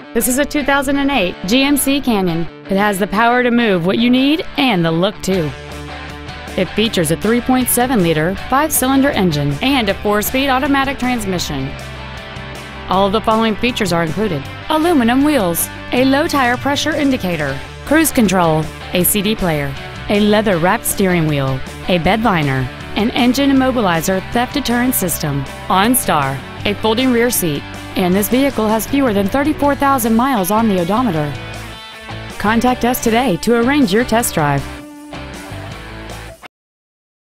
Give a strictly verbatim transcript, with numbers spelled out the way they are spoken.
This is a two thousand eight G M C Canyon. It has the power to move what you need and the look too. It features a three point seven liter five-cylinder engine and a four-speed automatic transmission. All of the following features are included: aluminum wheels, a low tire pressure indicator, cruise control, a C D player, a leather-wrapped steering wheel, a bed liner, an engine immobilizer theft deterrent system, OnStar, a folding rear seat, and this vehicle has fewer than thirty-four thousand miles on the odometer. Contact us today to arrange your test drive.